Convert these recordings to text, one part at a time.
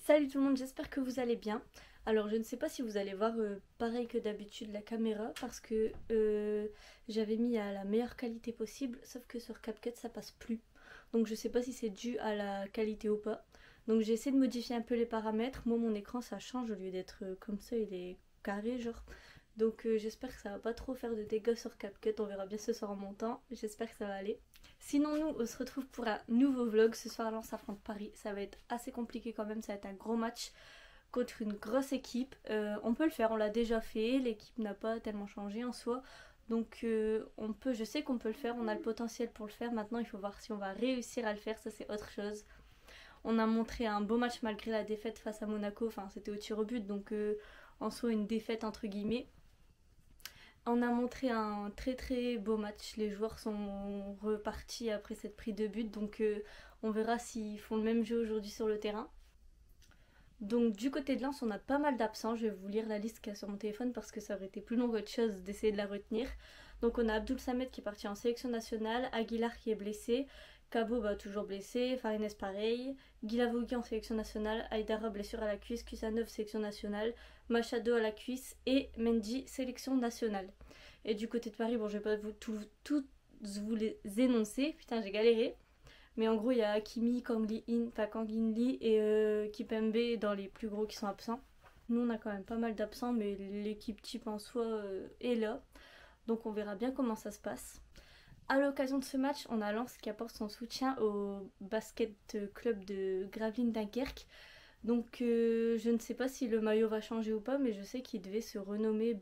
Salut tout le monde, j'espère que vous allez bien. Alors je ne sais pas si vous allez voir pareil que d'habitude la caméra parce que j'avais mis à la meilleure qualité possible, sauf que sur CapCut ça passe plus. Donc je sais pas si c'est dû à la qualité ou pas. Donc j'ai essayé de modifier un peu les paramètres. Moi mon écran ça change, au lieu d'être comme ça il est carré genre. Donc j'espère que ça va pas trop faire de dégâts sur CapCut, on verra bien ce soir en montant, j'espère que ça va aller. Sinon nous on se retrouve pour un nouveau vlog, ce soir Lens affronte Paris, ça va être assez compliqué quand même, ça va être un gros match contre une grosse équipe. On peut le faire, on l'a déjà fait, l'équipe n'a pas tellement changé en soi, donc je sais qu'on peut le faire, on a le potentiel pour le faire, maintenant il faut voir si on va réussir à le faire, ça c'est autre chose. On a montré un beau match malgré la défaite face à Monaco, enfin c'était au tir au but donc en soi une défaite entre guillemets. On a montré un très beau match, les joueurs sont repartis après cette prise de but, donc on verra s'ils font le même jeu aujourd'hui sur le terrain. Donc du côté de Lens on a pas mal d'absents, je vais vous lire la liste qu'il y a sur mon téléphone parce que ça aurait été plus long qu'autre chose d'essayer de la retenir. Donc on a Abdoul Samed qui est parti en sélection nationale, Aguilar qui est blessé, Cabo toujours blessé, Farines pareil, Guilavogui en sélection nationale, Aïdara blessure à la cuisse, Kusanov sélection nationale, Machado à la cuisse et Mendy sélection nationale. Et du côté de Paris, bon je vais pas tous vous les énoncer, putain j'ai galéré. Mais en gros il y a Hakimi, Kang In Lee et Kipembe dans les plus gros qui sont absents. Nous on a quand même pas mal d'absents mais l'équipe type en soi est là. Donc on verra bien comment ça se passe. A l'occasion de ce match, on a Lens qui apporte son soutien au basket club de Gravelines Dunkerque. Donc je ne sais pas si le maillot va changer ou pas, mais je sais qu'il devait se renommer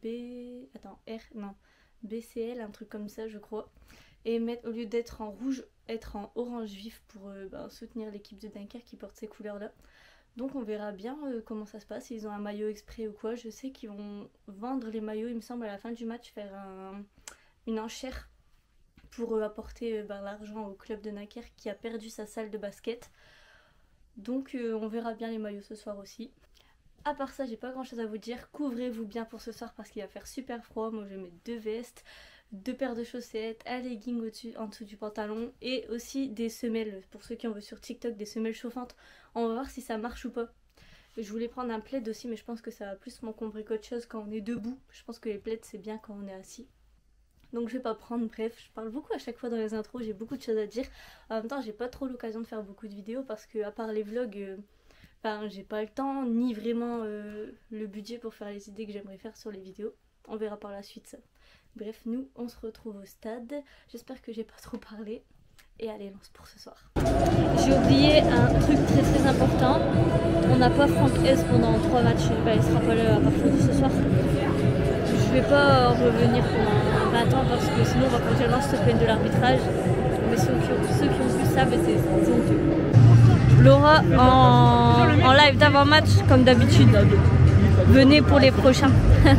BCL, un truc comme ça je crois. Et au lieu d'être en rouge, être en orange vif pour soutenir l'équipe de Dunkerque qui porte ces couleurs là. Donc on verra bien comment ça se passe, s'ils ont un maillot exprès ou quoi. Je sais qu'ils vont vendre les maillots, il me semble à la fin du match, faire une enchère pour apporter l'argent au club de Dunkerque qui a perdu sa salle de basket. Donc on verra bien les maillots ce soir aussi. À part ça j'ai pas grand chose à vous dire, couvrez-vous bien pour ce soir parce qu'il va faire super froid. Moi je vais mettre 2 vestes, 2 paires de chaussettes, un legging en dessous du pantalon et aussi des semelles. Pour ceux qui en veulent sur TikTok, des semelles chauffantes. On va voir si ça marche ou pas. Je voulais prendre un plaid aussi mais je pense que ça va plus m'encombrer qu'autre chose quand on est debout. Je pense que les plaids c'est bien quand on est assis. Donc je vais pas prendre, bref, je parle beaucoup à chaque fois dans les intros, j'ai beaucoup de choses à dire. En même temps j'ai pas trop l'occasion de faire beaucoup de vidéos parce que à part les vlogs, j'ai pas le temps ni vraiment le budget pour faire les idées que j'aimerais faire sur les vidéos. On verra par la suite ça. Bref, nous on se retrouve au stade, j'espère que j'ai pas trop parlé. Et allez, lance pour ce soir. J'ai oublié un truc très important, on n'a pas Franck S pendant 3 matchs, il sera pas là à partir de ce soir. Je vais pas revenir pendant 20 ans parce que sinon on va potentiellement se peine de l'arbitrage. Mais ceux qui ont vu ça, c'est honteux. Laura en live d'avant-match comme d'habitude. Venez pour les prochains.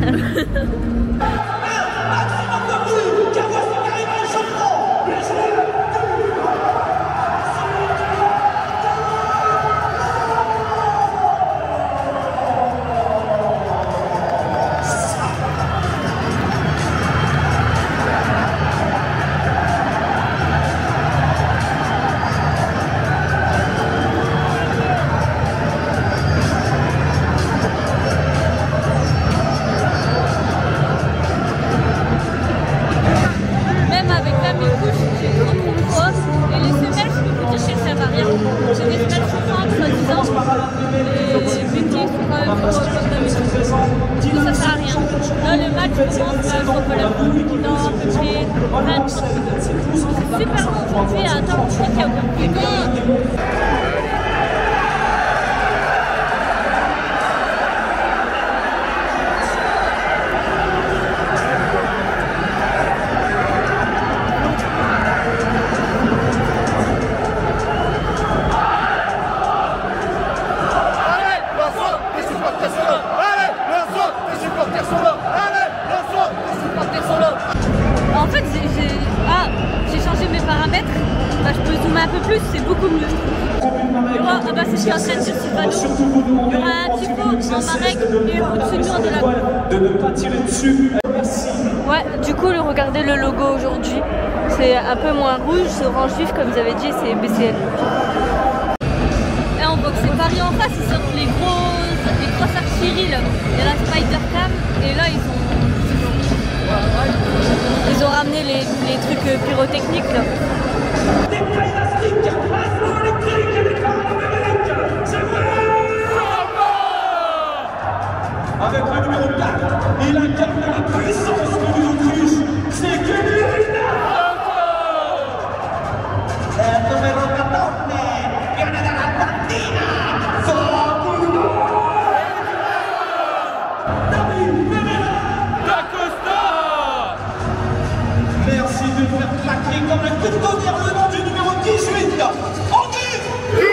Un peu plus, c'est beaucoup mieux. C'est ce qui est en train de dire Sylvano. Il y aura un tifo en Marek et au-dessus de nous en Delacroix. De ne pas tirer dessus. Ouais, du coup, regardez le logo aujourd'hui. C'est un peu moins rouge, c'est orange vif comme vous avez dit, c'est BCL. Et on boxe Paris en face, ils sortent les grosses artilleries là. Il y a la Spider-Cam et là ils ont ramené les trucs pyrotechniques là. Avec le numéro 4, il incarne la puissance de l'Autriche, c'est Kevin el numero 14 viene dall'Argentina, Facundo David Pereira da Costa. Merci de faire claquer comme un coup de tonnerre le nom du numéro 18, André.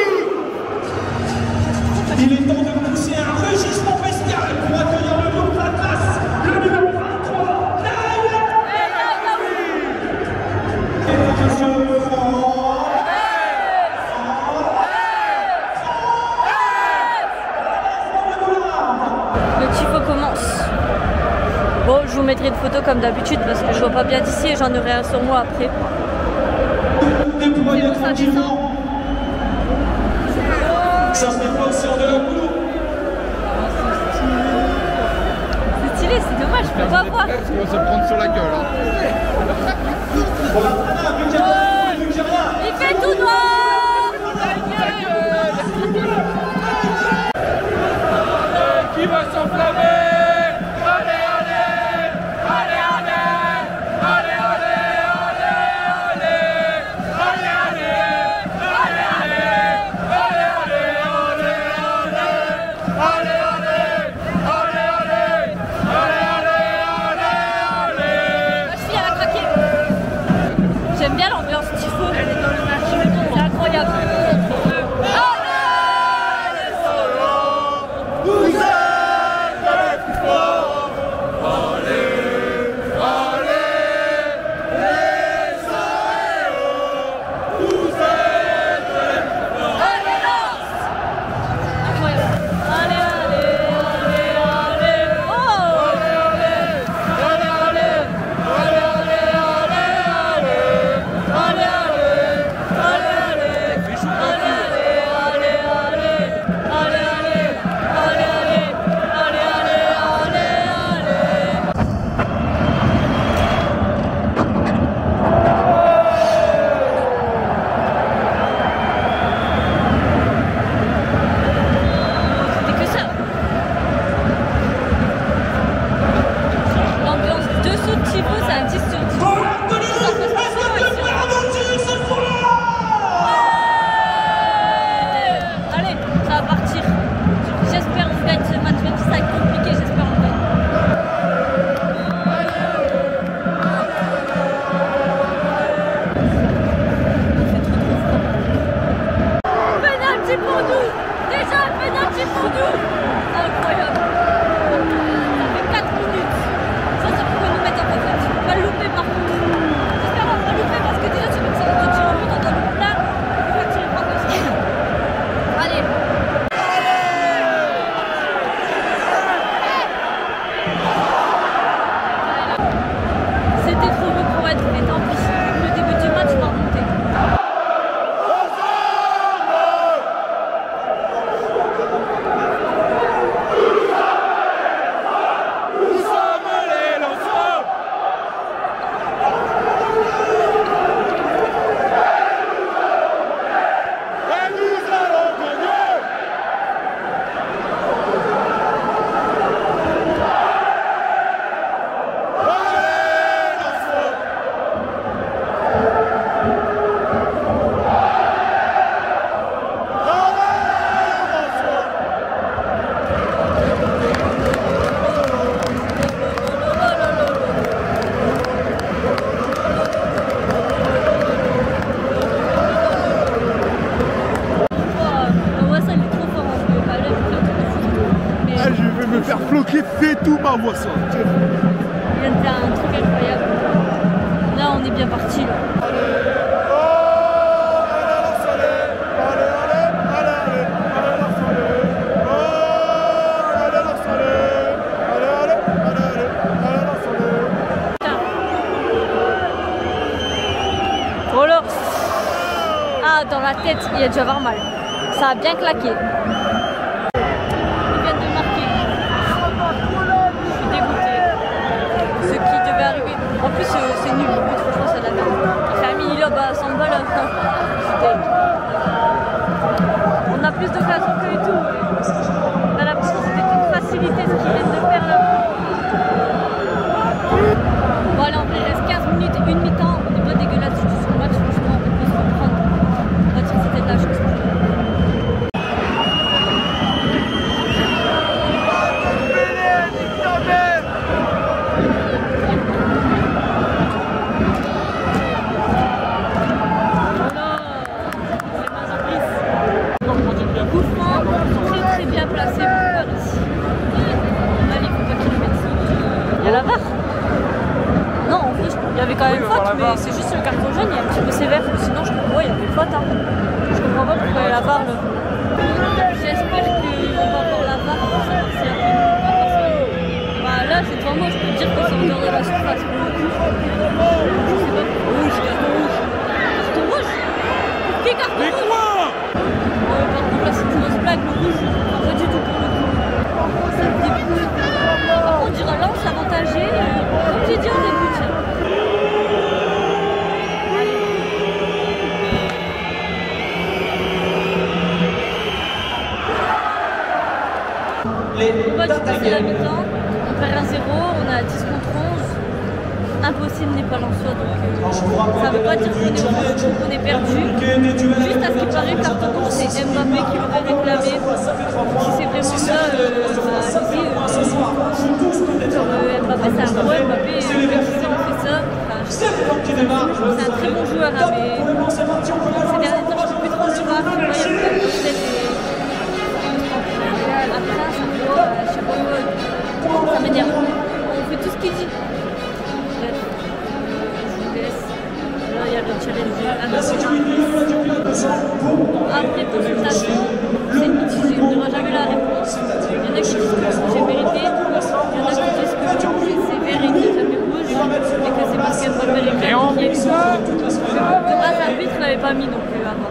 Il est temps de pousser un rugissement bestial pour accueillir le groupe de la classe, le numéro 23, Naïla. Le tifo commence. Bon, je vous mettrai une photo comme d'habitude parce que je vois pas bien d'ici et j'en aurai un sur moi après. C'est bon, ça descend. Ça se fait pas aussi en de la boulot. C'est stylé, c'est dommage, je peux pas voir. Parce qu'on va se prendre sur la gueule. Il fait tout noir. Qui va s'enflammer? J'aime bien l'ambiance tifo. C'est incroyable. Fais tout ma voix ça. Il vient de faire un truc incroyable. Là on est bien parti là. Oh là. Ah, dans la tête il a dû avoir mal. Ça a bien claqué. Ils viennent de marquer. Je suis dégoûtée. Ce qui devait arriver. En plus, c'est nul. Franchement, c'est de la merde. Il fait un mini-lob à 100 balles. On a plus d'occasions que et tout. On a l'impression que c'était une facilité ce qu'ils viennent de faire là. Bon, allez, en vrai, il reste 15 minutes, une mi-temps. On n'est pas dégueulasse sur ce match. Franchement, on peut se reprendre. On va dire que c'était de la chance. Quand même faute, mais c'est juste le carton jaune, il est un petit peu sévère, sinon je comprends, il y avait faute. Hein. Je comprends pas pourquoi il y a la barre là. J'espère qu'il va avoir la barre pour savoir si il y a bah, là c'est devant moi, je peux te dire que c'est en dehors de la surface. Je sais pas pourquoi. Rouge, carton rouge. Carton rouge. Qui carton rouge? Par contre là c'est une grosse blague, le rouge, enfin, pas du tout pour le coup. Ça me dépouille. Par contre on dirait lance avantagé, comme j'ai dit au début, tiens. On va disputer la mi-temps, on perd 1-0, on a 10 contre 11. Impossible n'est pas l'en-soi, donc ça veut pas dire qu'on est rouge ou qu'on est perdu. Juste à ce qui paraît, le carton rouge c'est Mbappé qui l'aurait réclamé. Si c'est vraiment ça, allez-y. Mbappé c'est un gros Mbappé, on fait ça. C'est un très bon joueur, hein, mais ces derniers temps je ne suis plus trop le voir. Ça m'énerve. On fait tout ce qu'il dit. Bref, je vous laisse. Là, il y a le challenge. Après consultation, c'est mitigé. On n'aura jamais la réponse. Il y en a qui disent que j'ai mérité. Il y en a qui disent que c'est vert et que ça fait rouge. Et que c'est parce qu'elle va vérifier. Et en plus, de base, l'arbitre ne l'avait pas mis non plus à voir.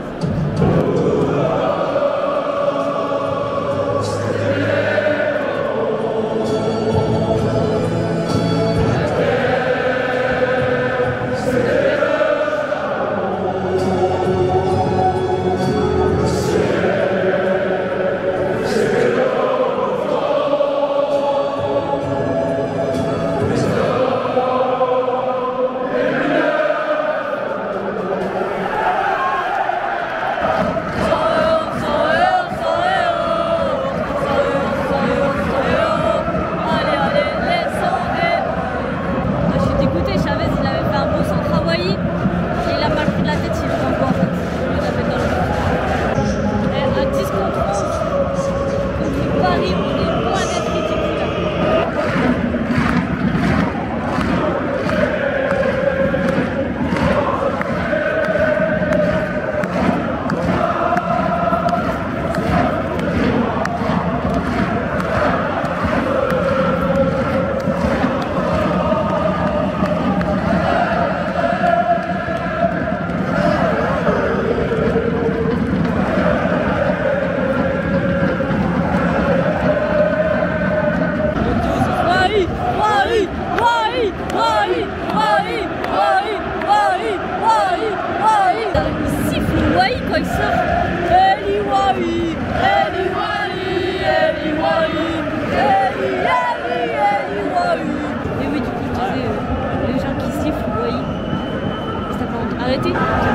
Arrêtez.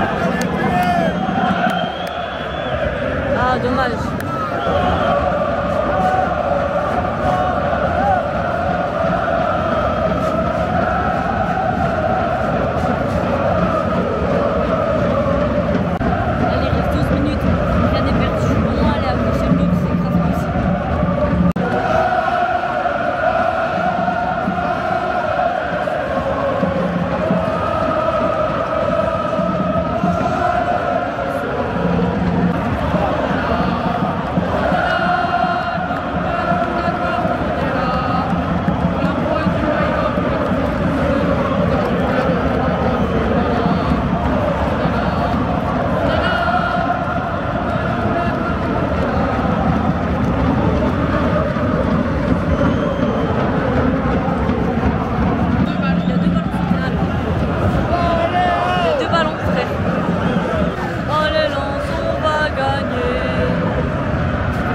Ah, dommage.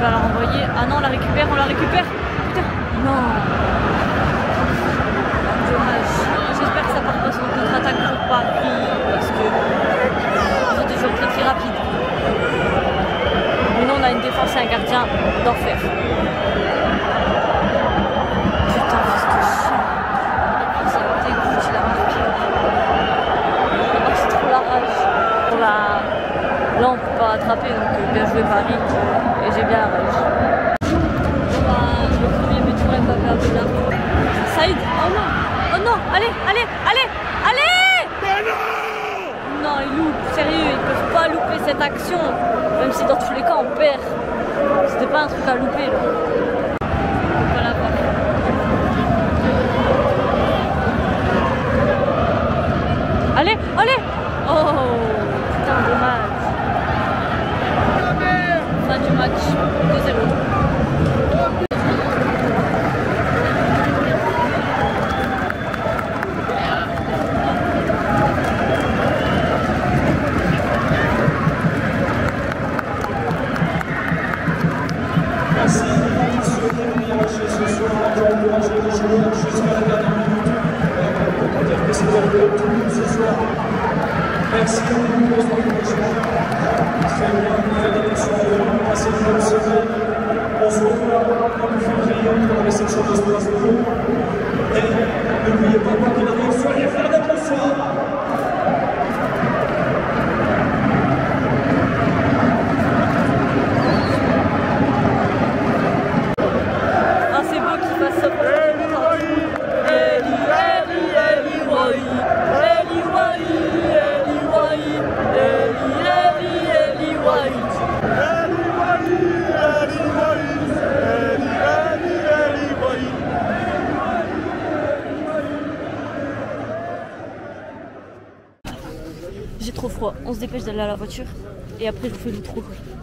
à la renvoyer. Ah non, on la récupère, on la récupère. Putain, non. Dommage. J'espère que ça part pas sur une contre-attaque pour Paris parce que ils sont toujours très rapides. Mais nous, on a une défense et un gardien d'enfer. Putain, fils de chien. Ça me dégoûte, il a marqué. Oh, c'est trop la rage. Bon, bah, là, on peut pas rattraper, donc bien joué Paris. Et j'ai bien la rage. Bon, bah, le premier but pour Mbappé à Bernard. Saïd, oh non, oh non, allez, allez, allez, allez! Non, ils loupent, sérieux, ils peuvent pas louper cette action. Même si dans tous les cas on perd. C'était pas un truc à louper là. On peut pas l'avoir. Allez, allez! Oh, putain, dommage. Fin du match, 2-0. Merci beaucoup pour votre engagement. Très bien, vous faites attention à vous, passez une bonne semaine. On se retrouve en février pour la réception de Strasbourg. Et n'oubliez pas, quoi qu'il arrive, soyez fiers d'être au soir. Ah, c'est beau qu'il fasse ça. J'ai trop froid, on se dépêche d'aller à la voiture et après je vous fais l'outro.